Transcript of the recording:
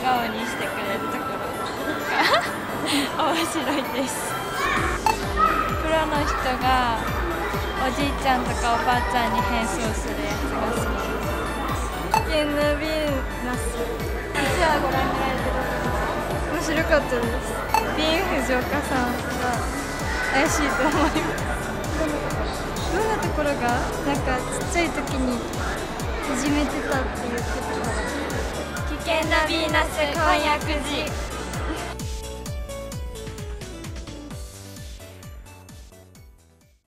顔にしてくれるところが面白いです。プロの人がおじいちゃんとかおばあちゃんに変装するやつが好きです。ケンナビナス1話ご覧になられて面白かったです。ディーン・フジオカさんが怪しいと思います。どんなところがなんかちっちゃい時にいじめてたって言ってたから。危険なヴィーナス今夜9時。